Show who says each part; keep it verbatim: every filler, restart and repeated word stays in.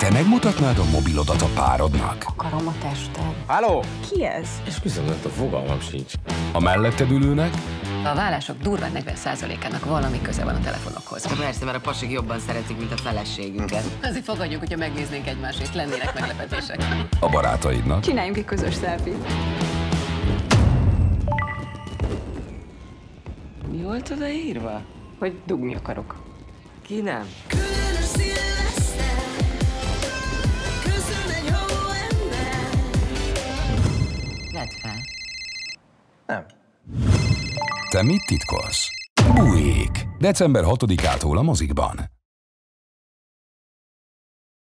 Speaker 1: Te megmutatnád a mobilodat a párodnak?
Speaker 2: Akarom a tested.
Speaker 3: Halló?
Speaker 2: Ki ez?
Speaker 3: Esküszöm, mert a fogalmam sincs.
Speaker 1: A melletted ülőnek?
Speaker 4: A vállások durván negyven százalékának valami köze van a telefonokhoz.
Speaker 5: Persze, mert a pasik jobban szeretik, mint a feleségünket.
Speaker 4: Azért fogadjuk, hogyha megnéznénk egymást, és lennének meglepetések.
Speaker 1: A barátaidnak?
Speaker 2: Csináljunk egy közös selfie.
Speaker 5: Mi volt odaírva?
Speaker 2: Hogy dugni akarok.
Speaker 5: Ki nem?
Speaker 6: Különös szilveszter, köszön egy hóember.
Speaker 5: Vedd fel.
Speaker 3: Nem.
Speaker 1: Te mit titkolsz? Bujék! december hatodikától a mozikban.